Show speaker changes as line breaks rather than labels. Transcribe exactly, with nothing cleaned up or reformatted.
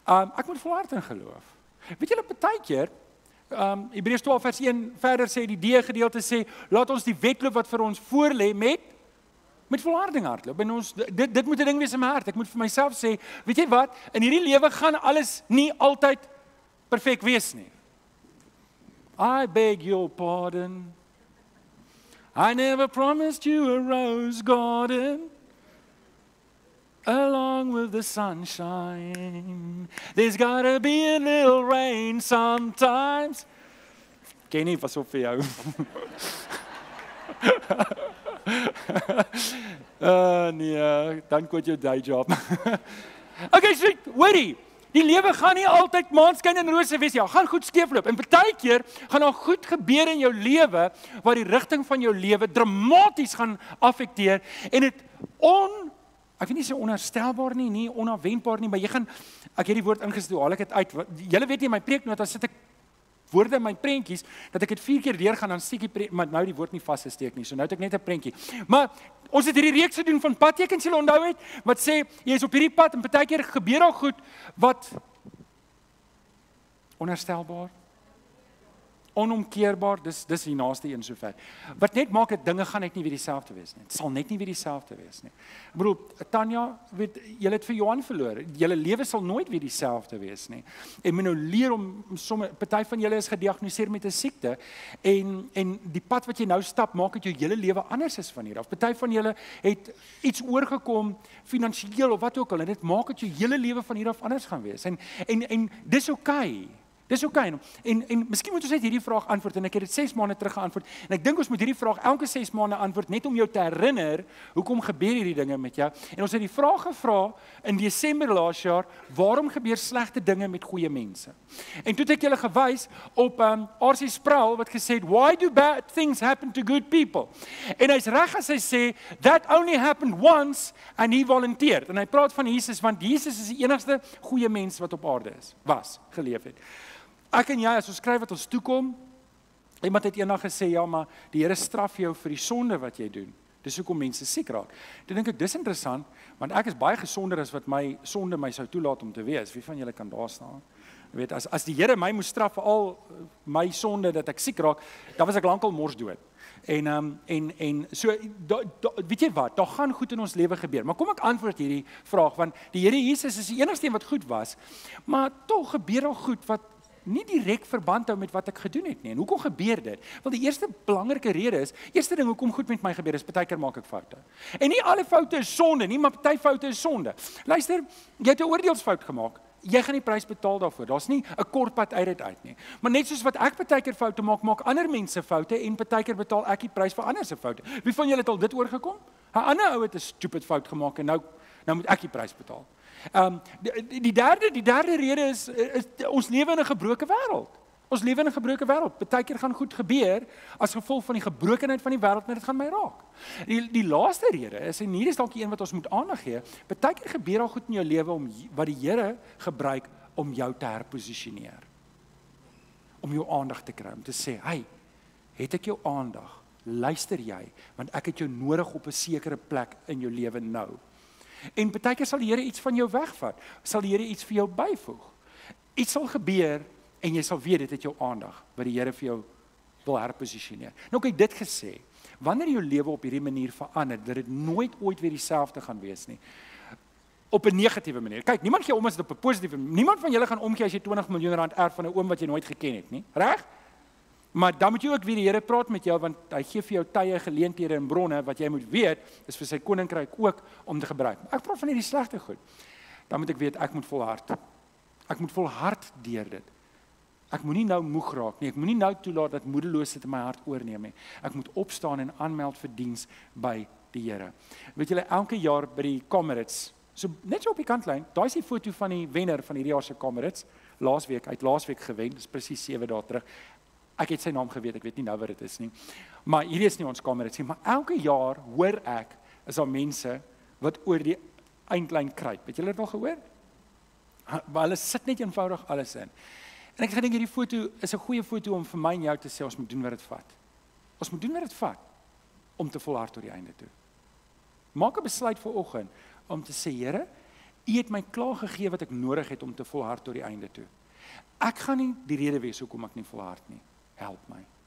Um, ek moet volhard in geloof. Weet julle, partykeer, um, Hebreërs twaalf vers een verder sê, die D-gedeelte sê, laat ons die wedloop wat vir ons voorlê met, met volharding hardloop. En ons, dit, dit moet 'n ding wees in my hart. Ek moet vir myself sê, weet jy wat, in hierdie lewe gaan alles nie altyd perfek wees nie. I beg your pardon. I never promised you a rose garden. Along with the sunshine, there's gotta be a little rain sometimes. Kenny, pas op vir jou. uh, nee, dan quit your day job. Okay, so, hoorie, die lewe gaan nie altyd maanskyn en rose wees, ja, gaan goed skeefloop. En partykeer gaan daar goed gebeur in jou lewe, waar die rigting van jou lewe dramaties gaan affekteer, en dit on Ek weet nie so onherstelbaar nie, nie onafwendbaar nie, maar jy gaan, ek het die woord ingestoot, haal ek het uit, julle weet nie, my preeknota sit ek woorde in my prentjies, dat ek het vier keer deur gaan, dan steek die prentjie, maar nou die woord nie vasgesteek nie, so nou het ek net 'n prentjie. Maar ons het hierdie reeks gedoen van padtekens, julle onthou het, wat sê, jy is op hierdie pad, en partykeer gebeur al goed, wat onherstelbaar, onomkeerbaar, dis, dis die naaste een sover. Wat net maak dat dinge gaan net nie weer dieselfde wees nie. Het sal net nie weer dieselfde wees nie. Ek bedoel, Tanya, weet, julle het vir Johan verloor. Julle lewe sal nooit weer dieselfde wees nie. En moet nou leer om, somme, party van julle is gediagnoseer met 'n siekte, en, en die pad wat jy nou stap, maak dat jou hele lewe anders is van hier af. Party van julle het iets oorgekom, finansiëel of wat ook al, en dit maak dat jou hele lewe van hier af anders gaan wees. En, en, en dis okay. Dis oké, okay. en, en miskien moet ons net hierdie vraag antwoord, en ek het dit ses maande terug geantwoord, en ek dink ons moet hierdie vraag elke ses maande antwoord, net om jou te herinner, hoekom gebeur hierdie dinge met jou, en ons het die vraag gevra in Desember laas jaar, waarom gebeur slegte dinge met goeie mense? En toe het ek julle gewys op um, R C Sproul, wat gesê het, why do bad things happen to good people? En hy's reg as hy sê, that only happened once, and he volunteered, en hy praat van Jesus, want Jesus is die enigste goeie mens wat op aarde is, was, geleef het. Ek en jy, as ons skryf wat ons toekom, iemand het eendag gesê, ja, maar die Here straf jou vir die sonde wat jy doen. Dis hoekom mense siek raak. Toe dink ek, dis interessant, want ek is baie gesonder as wat my sonde my sou toelaat om te wees. Wie van julle kan daar staan? Jy weet, as, as die Here my moes straf vir al my sonde dat ek siek raak, dan was ek lankal mors dood. En, um, en, en so, da, da, weet jy wat, daar gaan goed in ons lewe gebeur. Maar kom ek antwoord hierdie vraag, want die Here Jesus is die enigste een wat goed was, maar tog gebeur al goed wat nie direk verband hou met wat ek gedoen het nie. En hoekom gebeur dit? Want die eerste belangrike rede is, eerste ding hoekom goed met my gebeur is, partykeer maak ek foute. En nie alle foute is sonde nie, maar party foute is sonde. Luister, jy het 'n oordeelsfout gemaak. Jy gaan die prys betaal daarvoor. Daar's nie 'n kort pad uit dit uit nie. Maar net soos wat ek partykeer foute maak, maak ander mense foute en partykeer betaal ek die prys vir ander se foute. Wie van julle het al dit oorgekom? 'n Ander ou het 'n stupid fout gemaak en nou nou moet ek die prys betaal. Um, die, die, derde, die derde rede is, is, ons lewe in 'n gebroke wêreld. Ons lewe in 'n gebroke wêreld. Partykeer gaan goed gebeur as gevolg van die gebrokenheid van die wêreld, maar dit gaan my raak. Die, die laaste rede is, en hier is dalk die een wat ons moet aandag gee, partykeer gebeur al goed in jou lewe om wat die Here gebruik om jou te herposisioneer. Om jou aandag te kry, om te sê, hey, het ek jou aandag? Luister jy, want ek het jou nodig op 'n sekere plek in jou lewe nou. En partykeer sal die Here iets van jou wegvat, sal die Here iets vir jou byvoeg. Iets sal gebeur, en jy sal weet, dit het jou aandag, wat die Here vir jou wil herposisioneer. Nou, ek het dit gesê, wanneer jou lewe op hierdie manier verander, dat dit nooit ooit weer dieselfde gaan wees nie, op 'n negatiewe manier. Kyk, niemand gee om as dit op 'n positiewe manier, niemand van julle gaan omgee as jy twintig miljoen rand erf van 'n oom wat jy nooit geken het nie, reg? Maar dan moet jy ook weer die Here praat met jou, want hy gee vir jou tye, geleenthede en bronne, wat jy moet weet, is vir sy koninkryk ook om te gebruik. Ek praat van hierdie slegte goed. Dan moet ek weet, ek moet volhard. Ek moet volhard deur dit. Ek moenie nou moeg raak nie, ek moenie nou toelaat dat moedeloosheid in my hart oorneem nie. Ek moet opstaan en aanmeld vir diens by die Here. Weet julle, elke jaar by die Comrades, so net so op die kantlyn, daai is die foto van die wenner van hierdie jaar se Comrades, laasweek, hy het laasweek gewen, dis presies sewe dae terug. Ek het sy naam geweet, ek weet nie nou wat dit is nie. Maar hierdie is nie ons Comrades nie, maar elke jaar hoor ek, is daar mense wat oor die eindlyn kruip. Het julle dit al gehoor? Maar hulle sit net eenvoudig alles in. En ek gedink hierdie foto is 'n goeie foto om vir my en jou te sê, ons moet doen wat dit vat. Ons moet doen wat dit vat, om te volhard tot die einde toe. Maak 'n besluit vir oggend, om te sê, Here, U het my klaar gegee wat ek nodig het om te volhard tot die einde toe. Ek gaan nie die rede wees hoekom ek nie volhard nie. Help my.